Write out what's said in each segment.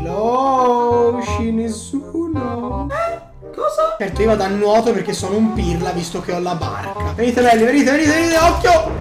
Hello, nessuno. Cosa? Certo, io vado a nuoto perché sono un pirla visto che ho la barca. Venite belli, venite, venite, venite, occhio!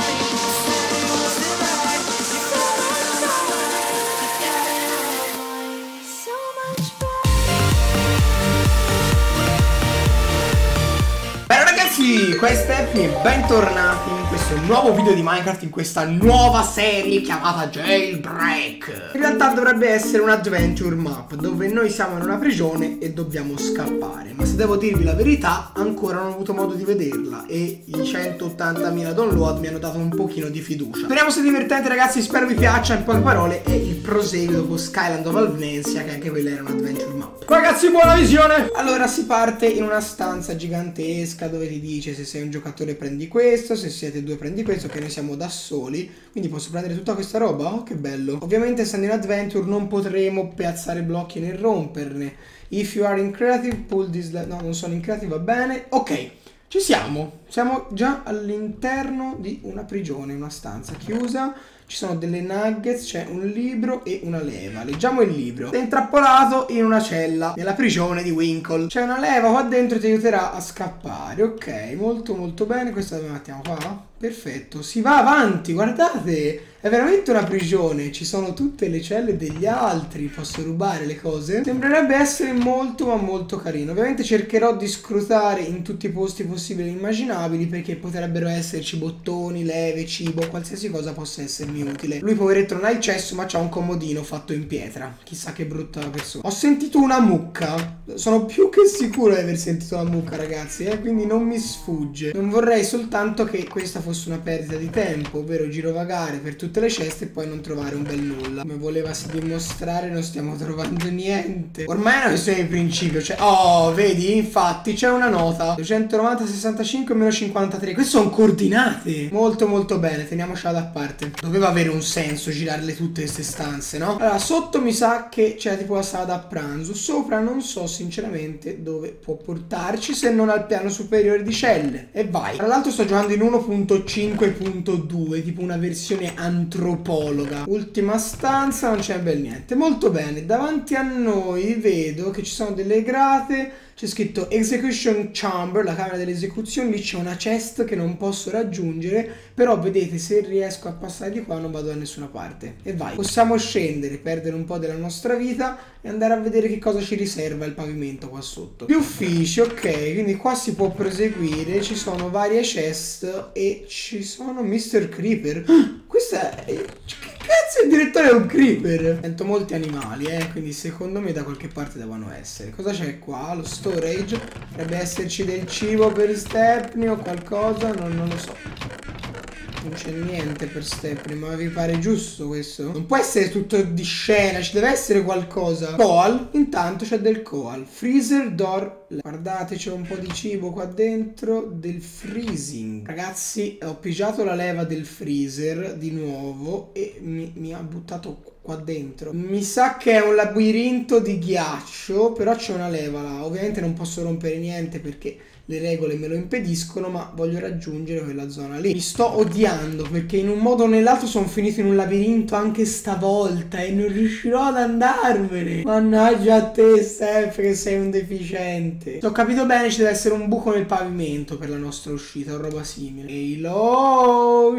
Qua è Stefani e bentornati in questo nuovo video di Minecraft, in questa nuova serie chiamata Jailbreak. In realtà dovrebbe essere un adventure map dove noi siamo in una prigione e dobbiamo scappare. Ma se devo dirvi la verità, ancora non ho avuto modo di vederla e i 180.000 download mi hanno dato un pochino di fiducia. Speriamo sia divertente, ragazzi, spero vi piaccia. In poche parole è il proseguio dopo Skyland of Alvnesia, che anche quella era un adventure map. Ragazzi, buona visione! Allora si parte in una stanza gigantesca dove ti dice se sei un giocatore prendi questo, se siete due prendi questo, che noi siamo da soli, quindi posso prendere tutta questa roba? Oh, che bello. Ovviamente essendo in adventure non potremo piazzare blocchi né romperne. If you are in creative pull this, no, non sono in creative, va bene. Ok, ci siamo già all'interno di una prigione, una stanza chiusa. Ci sono delle nuggets, c'è un libro e una leva. Leggiamo il libro. Sei intrappolato in una cella nella prigione di Winkle. C'è una leva qua dentro e ti aiuterà a scappare. Ok, molto molto bene. Questa dove mettiamo qua? Perfetto, si va avanti, guardate. È veramente una prigione. Ci sono tutte le celle degli altri. Posso rubare le cose? Sembrerebbe essere molto ma molto carino. Ovviamente cercherò di scrutare in tutti i posti possibili e immaginabili, perché potrebbero esserci bottoni, leve, cibo, qualsiasi cosa possa essermi utile. Lui poveretto non ha il cesso, ma c'ha un comodino fatto in pietra. Chissà che brutta persona. Ho sentito una mucca. Sono più che sicuro di aver sentito una mucca, ragazzi, quindi non mi sfugge. Non vorrei soltanto che questa fosse una perdita di tempo, ovvero girovagare per tutte le ceste e poi non trovare un bel nulla. Come volevasi dimostrare, non stiamo trovando niente. Ormai è una questione di principio, cioè, oh, vedi, infatti c'è una nota 290 65 meno 53. Queste sono coordinate. Molto molto bene, teniamocela da parte. Doveva avere un senso girarle tutte queste stanze, no? Allora, sotto mi sa che c'è tipo la sala da pranzo. Sopra non so sinceramente dove può portarci, se non al piano superiore di celle. E vai. Tra l'altro sto giocando in 1.5.2, tipo una versione antropologa. Ultima stanza, non c'è bel niente. Molto bene, davanti a noi vedo che ci sono delle grate. C'è scritto Execution Chamber, la camera delle esecuzioni. Lì c'è una chest che non posso raggiungere, però vedete, se riesco a passare di qua non vado da nessuna parte. E vai. Possiamo scendere, perdere un po' della nostra vita e andare a vedere che cosa ci riserva il pavimento qua sotto. Gli uffici, ok, quindi qua si può proseguire. Ci sono varie chest e ci sono Mr. Creeper. Questa è... Cazzo, il direttore è un creeper. Sento molti animali, quindi secondo me da qualche parte devono essere. Cosa c'è qua? Lo storage. Dovrebbe esserci del cibo per Stepney o qualcosa, non lo so. Non c'è niente per Stepney, ma vi pare giusto questo? Non può essere tutto di scena, ci deve essere qualcosa. Coal, intanto c'è del coal. Freezer door. Guardate, c'è un po' di cibo qua dentro. Del freezing. Ragazzi, ho pigiato la leva del freezer di nuovo e mi ha buttato qua dentro. Mi sa che è un labirinto di ghiaccio, però c'è una leva là. Ovviamente non posso rompere niente perché le regole me lo impediscono, ma voglio raggiungere quella zona lì. Mi sto odiando perché in un modo o nell'altro sono finito in un labirinto anche stavolta e non riuscirò ad andarmene. Mannaggia a te, Steph, che sei un deficiente. Se ho capito bene, ci deve essere un buco nel pavimento per la nostra uscita o roba simile. Hello,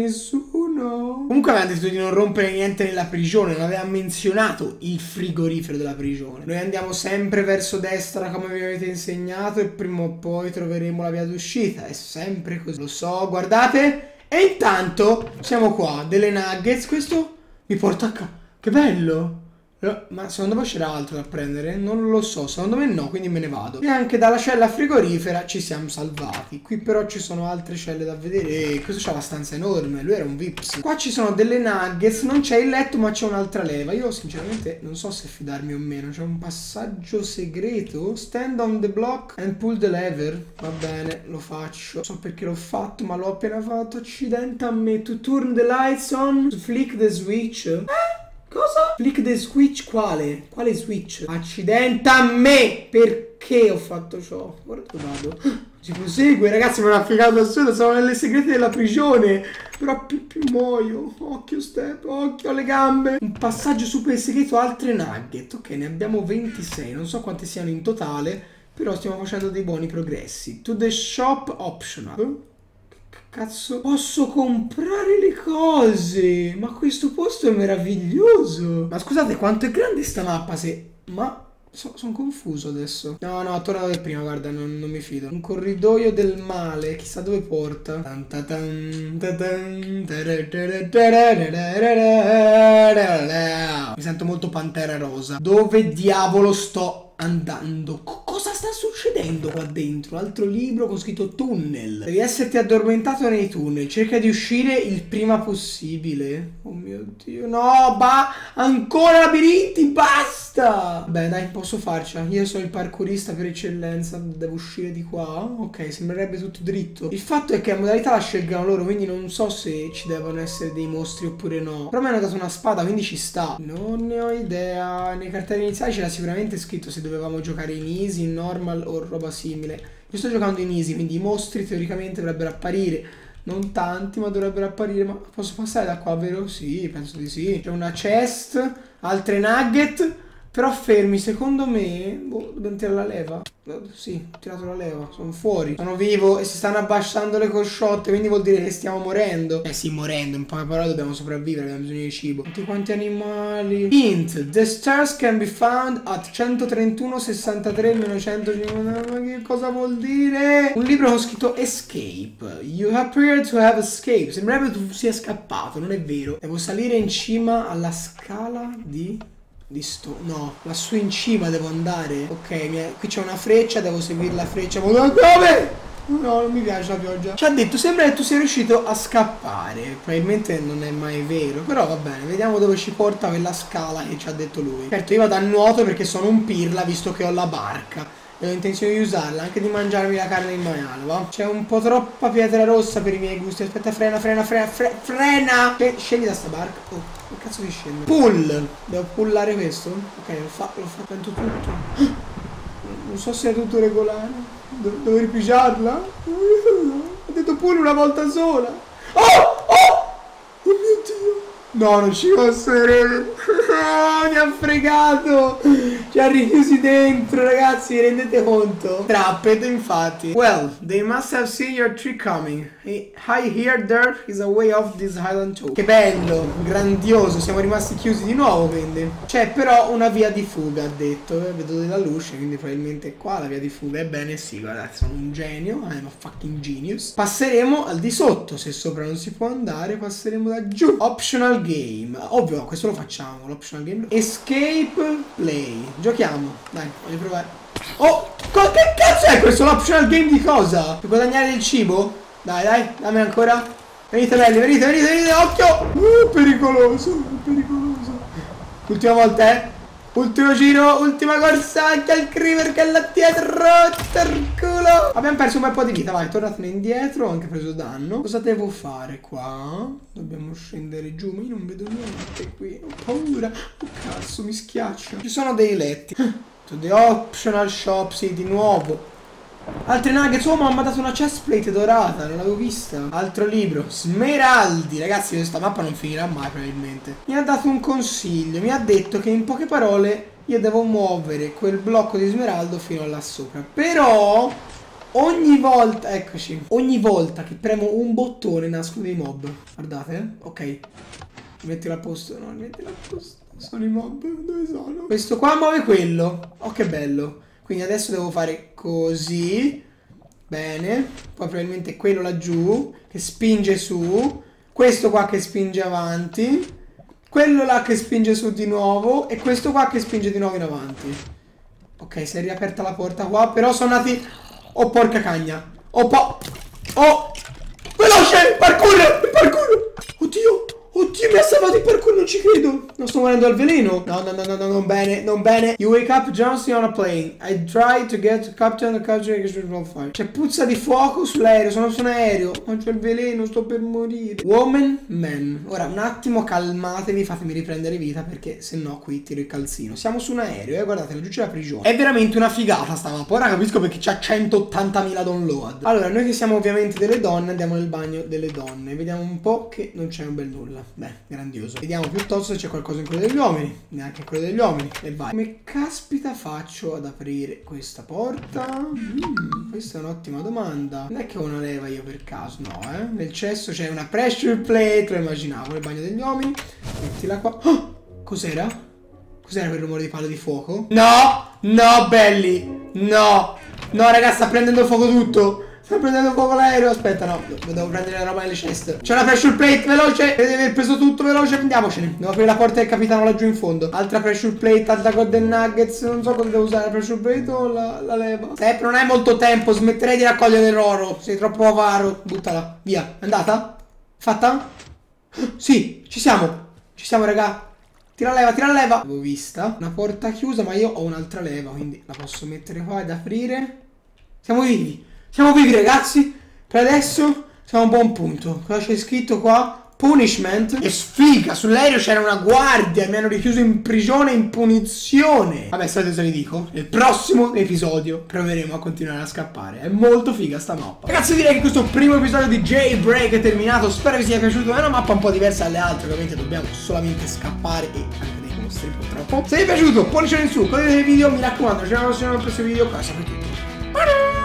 nessuno. Comunque aveva detto di non rompere niente nella prigione, non aveva menzionato il frigorifero della prigione. Noi andiamo sempre verso destra come vi avete insegnato e prima o poi troveremo la via d'uscita. È sempre così, lo so, guardate. E intanto siamo qua, delle nuggets. Questo mi porta a casa. Che bello. Ma secondo voi c'era altro da prendere? Non lo so, secondo me no, quindi me ne vado. E anche dalla cella frigorifera ci siamo salvati. Qui però ci sono altre celle da vedere. E questo c'ha la stanza enorme, lui era un vips. Qua ci sono delle nuggets, non c'è il letto ma c'è un'altra leva. Io sinceramente non so se fidarmi o meno. C'è un passaggio segreto. Stand on the block and pull the lever. Va bene, lo faccio. Non so perché l'ho fatto, ma l'ho appena fatto. Accidente a me. To turn the lights on, to flick the switch. Cosa? Flick the switch quale? Quale switch? Accidenta a me! Perché ho fatto ciò? Guarda dove vado. Si prosegue, ragazzi, mi hanno affidato assurdo, sono nelle segrete della prigione. Però più muoio. Occhio step, occhio alle gambe. Un passaggio super segreto, altre nugget. Ok, ne abbiamo 26. Non so quante siano in totale, però stiamo facendo dei buoni progressi. To the shop optional. Cazzo, posso comprare le cose. Ma questo posto è meraviglioso. Ma scusate, quanto è grande sta mappa? Ma sono confuso adesso. No, torna da prima, guarda, non mi fido. Un corridoio del male, chissà dove porta. Mi sento molto Pantera Rosa. Dove diavolo sto andando? Cosa sta succedendo qua dentro? Altro libro con scritto tunnel. Devi esserti addormentato nei tunnel. Cerca di uscire il prima possibile. Oh mio Dio. No, ancora labirinti, basta. Beh, dai, posso farcela. Io sono il parkourista per eccellenza. Devo uscire di qua. Ok, sembrerebbe tutto dritto. Il fatto è che la modalità la scelgono loro, quindi non so se ci devono essere dei mostri oppure no. Però mi hanno dato una spada, quindi ci sta. Non ne ho idea. Nei cartelli iniziali c'era sicuramente scritto se dovevamo giocare in easy, in normal o roba simile. Io sto giocando in easy, quindi i mostri teoricamente dovrebbero apparire. Non tanti, ma dovrebbero apparire. Ma posso passare da qua, vero? Sì, penso di sì. C'è una chest, altre nugget. Però fermi, secondo me... Boh, dobbiamo tirare la leva. Sì, ho tirato la leva, sono fuori. Sono vivo e si stanno abbassando le cosciotte, quindi vuol dire che stiamo morendo. Sì, morendo, in poche parole dobbiamo sopravvivere, abbiamo bisogno di cibo. Tutti quanti animali. Hint, the stars can be found at 131 63 150. Ma che cosa vuol dire? Un libro con scritto escape. You appear to have escaped. Sembrerebbe tu sia scappato, non è vero. Devo salire in cima alla scala di no, lassù in cima devo andare. Ok, qui c'è una freccia, devo seguire la freccia. Ma dove? No, non mi piace la pioggia. Ci ha detto, sembra che tu sia riuscito a scappare. Probabilmente non è mai vero, però va bene, vediamo dove ci porta quella scala che ci ha detto lui. Certo, io vado a nuoto perché sono un pirla, visto che ho la barca e ho intenzione di usarla, anche di mangiarmi la carne in maiale, va? C'è un po' troppa pietra rossa per i miei gusti. Aspetta, frena. Scendi da sta barca. Oh, che cazzo di scende? Pull! Devo pullare questo? Ok, l'ho fatto tutto. Non so se è tutto regolare. Devo ripigiarla? Ho detto pull una volta sola. Oh mio Dio! No, non ci posso credere. Mi ha fregato. Ci ha richiusi dentro, ragazzi, vi rendete conto? Trapped, infatti. Well, they must have seen your trick coming. I hear there is a way off this island too. Che bello, grandioso. Siamo rimasti chiusi di nuovo, quindi. C'è però una via di fuga, ha detto. Vedo della luce, quindi probabilmente qua la via di fuga. Ebbene sì, guardate, sono un genio. I'm a fucking genius. Passeremo al di sotto. Se sopra non si può andare, passeremo da giù. Optional game. Ovvio, questo lo facciamo. L'optional game. Escape play. Giochiamo. Dai, voglio provare. Oh, che cazzo è questo? L'optional game di cosa? Per guadagnare del cibo? Dai, dammi ancora. Venite belli, venite, occhio. Pericoloso. Ultima volta, ultimo giro, ultima corsa. Anche al creeper che è là dietro. Culo. Abbiamo perso un bel po' di vita, vai, tornatene indietro. Ho anche preso danno. Cosa devo fare qua? Dobbiamo scendere giù, ma io non vedo niente qui. Ho paura. Oh cazzo, mi schiaccia. Ci sono dei letti. To the optional shop, sì, di nuovo. Altre nuggets. Oh, ma mi ha dato una chestplate dorata, non l'avevo vista. Altro libro, Smeraldi. Ragazzi, questa mappa non finirà mai probabilmente. Mi ha dato un consiglio. Mi ha detto che in poche parole io devo muovere quel blocco di smeraldo fino là sopra. Però ogni volta, eccoci, ogni volta che premo un bottone nascono dei mob. Guardate, ok. Mettilo a posto, no, mettilo a posto. Sono i mob, dove sono? Questo qua muove quello. Oh, che bello. Quindi adesso devo fare così. Bene. Poi probabilmente quello laggiù che spinge su. Questo qua che spinge avanti. Quello là che spinge su di nuovo. E questo qua che spinge di nuovo in avanti. Ok, si è riaperta la porta qua. Però sono nati... Oh, porca cagna. Oh, veloce! Parkour! Oddio! Oddio, mi ha salvato il parkour, non ci credo. Non sto morendo al veleno. No, no, no, no, no, non bene, non bene. You wake up Johnson on a plane. I try to get captain the capture on fire. C'è puzza di fuoco sull'aereo, sono su un aereo. Ma c'è il veleno, sto per morire. Woman, man. Ora, un attimo, calmatevi, fatemi riprendere vita, perché se no qui tiro il calzino. Siamo su un aereo, guardate, laggiù c'è la prigione. È veramente una figata sta mappa. Ora capisco perché c'ha 180.000 download. Allora, noi che siamo ovviamente delle donne, andiamo nel bagno delle donne. Vediamo un po' che non c'è un bel nulla. Beh, grandioso. Vediamo piuttosto se c'è qualcosa in quello degli uomini. Neanche in quello degli uomini. E vai. Come caspita faccio ad aprire questa porta? Questa è un'ottima domanda. Non è che ho una leva io per caso, no, eh. Nel cesso c'è una pressure plate, lo immaginavo, nel bagno degli uomini. Mettila qua. Oh! Cos'era? Cos'era quel rumore di palle di fuoco? No! No, belli! No! No, raga, sta prendendo fuoco tutto! Sta prendendo fuoco l'aereo. Aspetta, no, devo prendere la roba nelle ceste. C'è una pressure plate, veloce. Deve aver preso tutto, veloce. Andiamocene. Devo aprire la porta del capitano laggiù in fondo. Altra pressure plate, altra golden nuggets. Non so cosa devo usare, la pressure plate o la leva. Non hai molto tempo, smetterei di raccogliere l'oro. Sei troppo avaro. Buttala, via. È andata? Fatta? Sì, ci siamo. Ci siamo, raga. Tira la leva, tira la leva. L'avevo vista. Una porta chiusa, ma io ho un'altra leva, quindi la posso mettere qua ed aprire. Siamo vivi. Siamo vivi, ragazzi. Per adesso siamo a un buon punto. Cosa c'è scritto qua? Punishment. E sfiga, sull'aereo c'era una guardia. Mi hanno richiuso in prigione in punizione. Vabbè, se vi dico, nel prossimo episodio proveremo a continuare a scappare. È molto figa sta mappa. Ragazzi, direi che questo primo episodio di Jailbreak è terminato. Spero vi sia piaciuto. È una mappa un po' diversa dalle altre. Ovviamente dobbiamo solamente scappare e anche dei mostri purtroppo. Se vi è piaciuto, pollicione in su, condividete il video. Mi raccomando, ci vediamo al prossimo video. Qua sapete tutto.